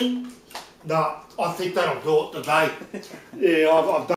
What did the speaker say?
No, I think that'll do it today. Yeah, I've done